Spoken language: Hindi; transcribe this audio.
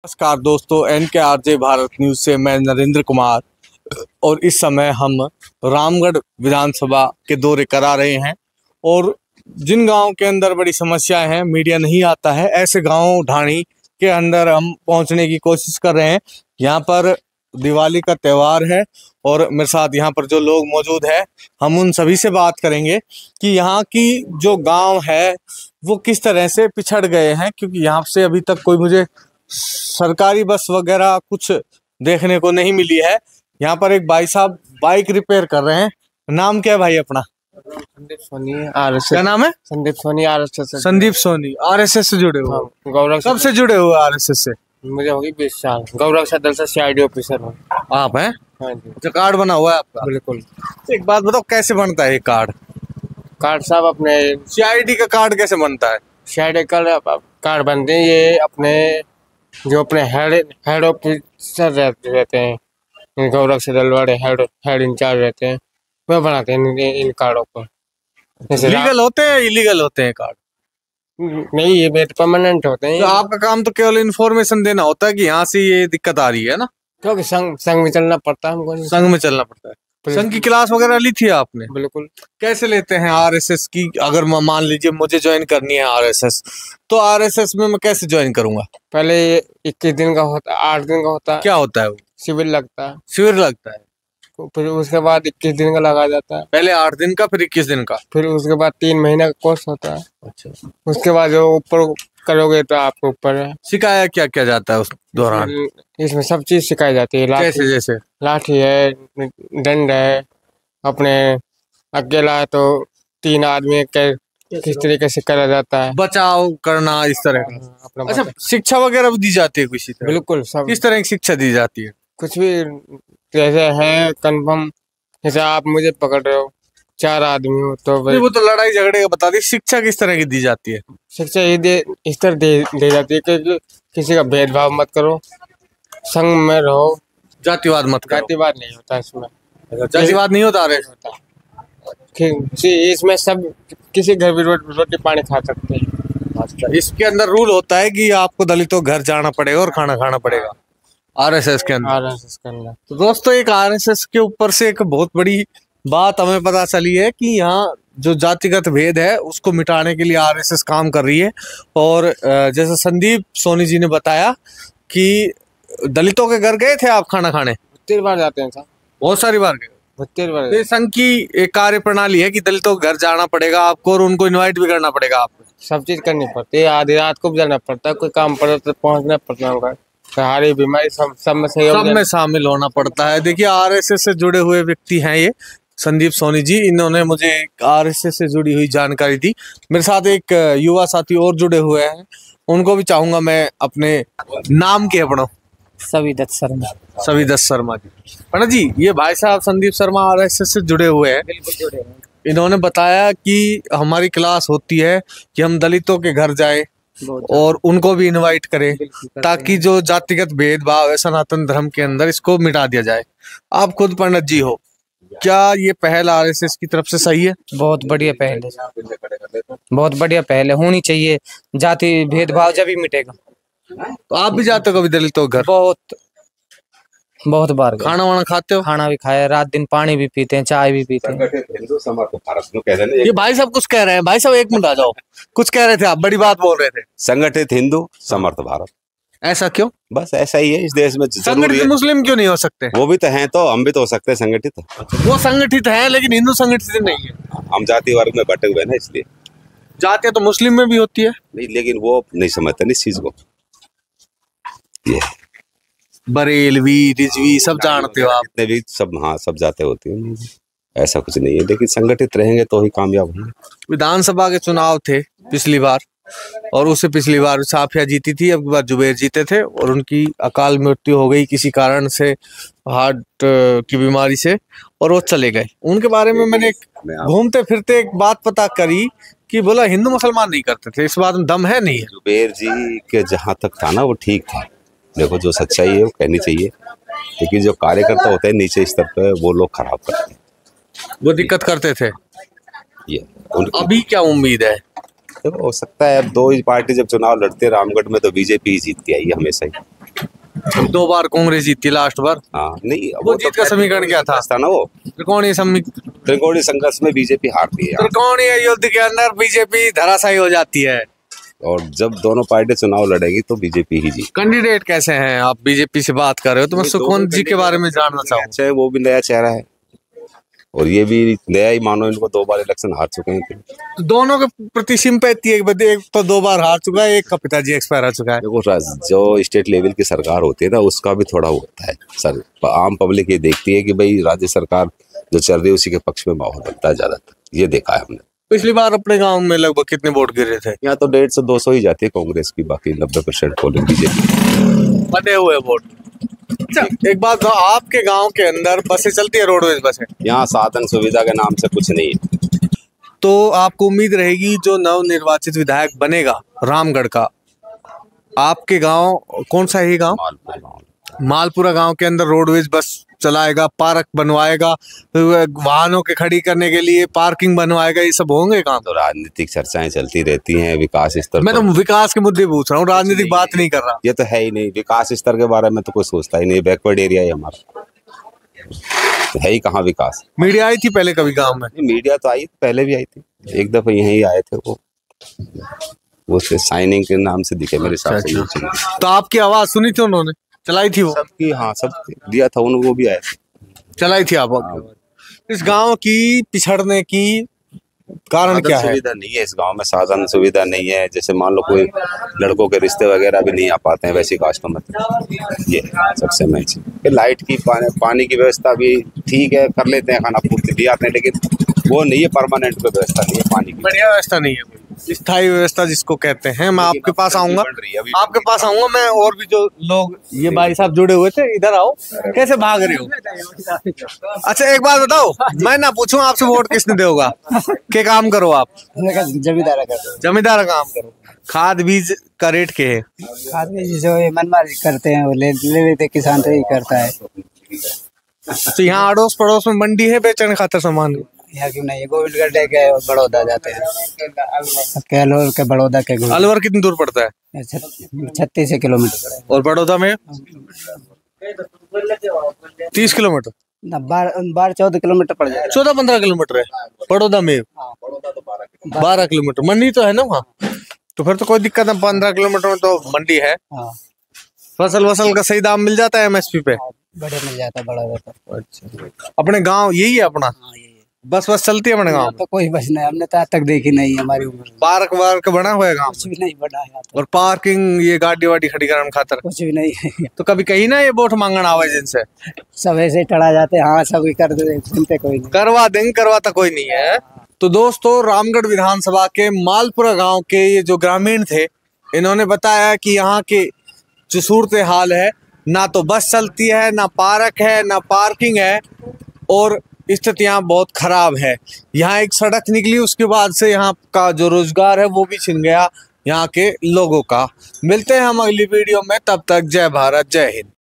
नमस्कार दोस्तों, NKRJ भारत न्यूज से मैं नरेंद्र कुमार और इस समय हम रामगढ़ विधानसभा के दौरे करा रहे हैं। और जिन गांव के अंदर बड़ी समस्याएं हैं, मीडिया नहीं आता है, ऐसे गांव ढाणी के अंदर हम पहुंचने की कोशिश कर रहे हैं। यहाँ पर दिवाली का त्यौहार है और मेरे साथ यहाँ पर जो लोग मौजूद है, हम उन सभी से बात करेंगे कि यहाँ की जो गांव है वो किस तरह से पिछड़ गए हैं, क्योंकि यहाँ से अभी तक कोई मुझे सरकारी बस वगैरह कुछ देखने को नहीं मिली है। यहाँ पर एक भाई साहब बाइक रिपेयर कर रहे हैं। नाम क्या है भाई अपना? संदीप सोनी RSS। क्या नाम है? संदीप सोनी RSS। संदीप सोनी RSS से जुड़े हुए? हाँ, गौरव कब से जुड़े हुए RSS से? मुझे होगी 20 साल। गौरव सदल से CID ऑफिसर हूँ। आप हैं? हाँ जी, अच्छा, कार्ड बना हुआ है आपका? बिल्कुल। एक बात बताओ, कैसे बनता है ये कार्ड? कार्ड साहब अपने CID का कार्ड कैसे बनता है? CID कार्ड बनते हैं, ये अपने जो अपने हेड ऑफिसर रहते हैं, गौरव सदल वाले हेड इंचार्ज रहते हैं, वह बनाते हैं इन कार्डों पर। लीगल होते हैं इलीगल होते हैं कार्ड? नहीं, ये मेरे परमानेंट होते हैं। तो आपका काम तो केवल इन्फॉर्मेशन देना होता है कि यहाँ से ये दिक्कत आ रही है ना? क्योंकि संघ में चलना पड़ता है हमको। संघ में चलना पड़ता है। संघ की क्लास वगैरह ली थी आपने? बिल्कुल। कैसे लेते हैं RSS की? अगर मान लीजिए मुझे ज्वाइन करनी है RSS, तो RSS में मैं कैसे ज्वाइन करूंगा? पहले 21 दिन का होता है, 8 दिन का होता है। क्या होता है वो? शिविर लगता है। शिविर लगता है, फिर उसके बाद 21 दिन का लगा जाता है। पहले 8 दिन का, फिर 21 दिन का, फिर उसके बाद 3 महीने का कोर्स होता है। अच्छा। उसके बाद जो ऊपर करोगे तो आपके ऊपर है। सिखाया क्या क्या जाता है उस दौरान? इसमें सब चीज सिखाई जाती है। कैसे? जैसे लाठी है, डंड है, अपने अकेला है तो 3 आदमी किस तरीके से करा जाता है, बचाव करना, इस तरह का। अपना अच्छा, शिक्षा वगैरह भी दी जाती है किसी तरह? बिल्कुल सब। किस तरह की शिक्षा दी जाती है? कुछ भी जैसे है कंफर्म, जैसे आप मुझे पकड़ रहे हो, 4 आदमी हो तो वो तो लड़ाई झगड़े का बता दी। शिक्षा किस तरह की दी जाती है? शिक्षा इस तरह दे जाती है कि किसी का भेदभाव मत करो, संग में रहो, जातिवाद मत करो। जातिवाद नहीं होता इसमें। जातिवाद नहीं होता इसमें सब किसी घर भी रोटी पानी खा सकते हैं। अच्छा, इसके अंदर रूल होता है कि आपको दलितों के घर जाना पड़ेगा और खाना खाना पड़ेगा RSS के अंदर। RSS के अंदर तो दोस्तों, एक RSS के ऊपर से एक बहुत बड़ी बात हमें पता चली है कि यहाँ जो जातिगत भेद है उसको मिटाने के लिए RSS काम कर रही है। और जैसे संदीप सोनी जी ने बताया कि दलितों के घर गए थे आप खाना खाने? 3 बार जाते हैं साहब, बहुत सारी बार गए। 3 बार। ये संघ की एक कार्य प्रणाली है कि दलितों के घर जाना पड़ेगा आपको और उनको इनवाइट भी करना पड़ेगा आपको। सब चीज करनी पड़ती है, आधी रात को भी जाना पड़ता है, कोई काम पड़ा तो पहुंचना पड़ता होगा, सारी बीमारी सब में सहयोग, सब में शामिल होना पड़ता है। देखिए, RSS से जुड़े हुए व्यक्ति हैं ये संदीप सोनी जी। इन्होंने मुझे RSS से जुड़ी हुई जानकारी दी। मेरे साथ एक युवा साथी और जुड़े हुए हैं, उनको भी चाहूंगा मैं अपने नाम के अपना सविदत्त शर्मा। सविदत्त शर्मा जी। पंडित जी, ये भाई साहब संदीप शर्मा RSS से जुड़े हुए हैं। बिल्कुल जुड़े हैं। इन्होंने बताया कि हमारी क्लास होती है कि हम दलितों के घर जाएं और उनको भी इनवाइट करें, ताकि जो जातिगत भेदभाव है सनातन धर्म के अंदर, इसको मिटा दिया जाए। आप खुद पंडित जी हो, क्या ये पहल RSS की तरफ से सही है? बहुत बढ़िया पहल है, बहुत बढ़िया पहल है, होनी चाहिए। जाति भेदभाव जब ही मिटेगा। तो आप भी जाते हो कभी दलितों के घर? बहुत बार गए। खाना वाना खाते हो? खाना भी खाया, रात दिन पानी भी पीते हैं, चाय भी पीते हैं। ये भाई साहब कुछ कह रहे हैं। भाई साहब एक मिनट आ जाओ, कुछ कह रहे थे आप, बड़ी बात बोल रहे थे। संगठित हिंदू समर्थ भारत। ऐसा क्यों? बस ऐसा ही है इस देश में। संगठित मुस्लिम क्यों नहीं हो सकते? वो भी तो हैं, तो हम भी तो हो सकते हैं संगठित। वो संगठित है लेकिन हिंदू संगठित नहीं है। हम जाति वर्ग में बटे हुए हैं ना, इसलिए। जातियां तो मुस्लिम में भी होती है। नहीं, लेकिन वो नहीं समझते ना इस चीज को। ये बरेलवी रिजवी सब जानते हो आप? जितने भी सब, हाँ, सब जाते होती हैं, ऐसा कुछ नहीं है। लेकिन संगठित रहेंगे तो ही कामयाब होंगे। विधानसभा के चुनाव थे पिछली बार, और उससे पिछली बार साफिया जीती थी, अब की बार जुबेर जीते थे और उनकी अकाल मृत्यु हो गई किसी कारण से, हार्ट की बीमारी से, और वो चले गए। उनके बारे में मैंने घूमते फिरते एक बात पता करी कि बोला हिंदू मुसलमान नहीं करते थे। इस बात में दम है नहीं है? जुबेर जी के जहाँ तक था ना, वो ठीक था। देखो, जो सच्चाई है वो कहनी चाहिए, लेकिन जो कार्यकर्ता होते हैं नीचे स्तर पे, वो लोग खराब करते हैं, वो दिक्कत करते थे। ये अभी क्या उम्मीद है? देखो, हो सकता है अब 2 ही पार्टी जब चुनाव लड़ते हैं रामगढ़ में, तो BJP ही जीतती आई है हमेशा ही। 2 बार कांग्रेस जीती लास्ट बार। हाँ नहीं, वो जीत का समीकरण क्या था? ना वो त्रिकोणीय त्रिकोणीय संघर्ष में बीजेपी हारती है। त्रिकोणीय युद्ध के अंदर बीजेपी धराशायी हो जाती है। और जब दोनों पार्टी चुनाव लड़ेगी तो बीजेपी ही जीत। कैंडिडेट कैसे हैं? आप बीजेपी से बात कर रहे हो तो मैं सुखवंत जी के बारे में जानना चाहूँगा। अच्छा है, वो भी नया चेहरा है और ये भी नया ही, मानो इनको 2 बार इलेक्शन हार चुके हैं। तो दोनों के प्रति सिंपैथी है, एक तो 2 बार हार चुका है, एक का पिताजी एक्सपायर हो चुका है। देखो, जो स्टेट लेवल की सरकार होती है ना, उसका भी थोड़ा होता है सर। आम पब्लिक ये देखती है कि भाई राज्य सरकार जो चल रही है उसी के पक्ष में माहौल बनता है ज्यादातर, ये देखा है हमने। पिछली बार अपने गांव में लगभग कितने वोट गिरे थे? यहाँ तो 150 से 200 ही जाती है कांग्रेस की, बाकी 90% पोलिंग बीजेपी। बने हुए वोट। अच्छा, एक बात तो आपके गांव के अंदर बसें चलती है, रोडवेज बसें? यहाँ साधन सुविधा के नाम से कुछ नहीं है। तो आपको उम्मीद रहेगी जो नव निर्वाचित विधायक बनेगा रामगढ़ का, आपके गांव कौन सा है गांव? मालपुरा गांव के अंदर रोडवेज बस चलाएगा, पार्क बनवाएगा, वाहनों के खड़ी करने के लिए पार्किंग बनवाएगा, ये सब होंगे काम? तो राजनीतिक चर्चाएं चलती रहती हैं विकास स्तर। मैं तो विकास के मुद्दे पूछ रहा हूँ, राजनीतिक बात नहीं कर रहा। ये तो है ही नहीं, विकास स्तर के बारे में तो कोई सोचता ही नहीं। बैकवर्ड एरिया है हमारा, तो है ही कहाँ विकास। मीडिया आई थी पहले कभी गांव में? मीडिया तो आई, पहले भी आई थी, एक दफा यहीं आए थे वो साइनिंग के नाम से दिखे मेरे हिसाब से। तो आपकी आवाज सुनी थी उन्होंने? चलाई थी वो? सबकी, हाँ सबकी दिया था उनको, भी आए थे। चलाई थी आप? इस गांव की पिछड़ने की कारण क्या है? सुविधा नहीं है इस गांव में, साधन सुविधा नहीं है। जैसे मान लो कोई लड़कों के रिश्ते वगैरह भी नहीं आ पाते हैं वैसी कास्टों में, ये सबसे मेन चीज। लाइट की, पानी की व्यवस्था भी ठीक है, कर लेते हैं, खाना पूर्ति भी आते हैं, लेकिन वो नहीं है, परमानेंट कोई व्यवस्था नहीं है पानी की। बढ़िया व्यवस्था नहीं है, स्थायी व्यवस्था जिसको कहते हैं। मैं आपके पास आऊंगा, आपके पास आऊंगा मैं। और भी जो लोग, ये भाई साहब जुड़े हुए थे, इधर आओ। कैसे भाग रहे हो? अच्छा एक बात बताओ, मैं ना पूछूं आपसे वोट किसने देगा? क्या काम करो आप? जमींदारा करते जमींदार काम करो। खाद बीज का रेट क्या है? खाद बीज जो मनमानी करते हैं वो ले लेते, किसान तो ही करता है। तो यहाँ अड़ोस पड़ोस में मंडी है बेचने खातर सामान? यहाँ क्यों नहीं है, गोविंदगढ़ के बड़ौदा जाते हैं, कैलोर के बड़ौदा के। अलवर कितनी दूर पड़ता है? 36 किलोमीटर। और बड़ौदा में 30 किलोमीटर? 12-14 किलोमीटर पड़ जाएगा। 14-15 किलोमीटर है बड़ौदा में। 12 किलोमीटर मंडी तो है ना वहाँ, तो फिर तो कोई दिक्कत नहीं। 15 किलोमीटर में तो मंडी है। फसल का सही दाम मिल जाता है MSP पे? बड़े मिल जाता है, बड़ा। अच्छा, अपने गांव यही है अपना? बस चलती है अपने गांव तो कोई बस नहीं, हमने तो आज तक देखी नहीं है हमारी उम्र। पार्क वार्क बना हुआ है गांव? कुछ भी नहीं बना है। और पार्किंग, ये गाड़ी वाड़ी खड़ी कराने खातर कुछ भी नहीं है। तो कभी कहीं ना ये वोट मांगना आवाज जिनसे सब ऐसे टड़ा जाते हैं। हाँ, सब कर देते, कोई नहीं करवा देंगे, करवाता कोई नहीं है। तो दोस्तों, रामगढ़ विधानसभा के मालपुरा गांव के ये जो ग्रामीण थे, इन्होंने बताया कि यहाँ के जो सूरत हाल है, ना तो बस चलती है, ना पार्क है, ना पार्किंग है, और स्थितियाँ बहुत खराब है। यहाँ एक सड़क निकली, उसके बाद से यहाँ का जो रोजगार है वो भी छिन गया यहाँ के लोगों का। मिलते हैं हम अगली वीडियो में, तब तक जय भारत, जय हिंद।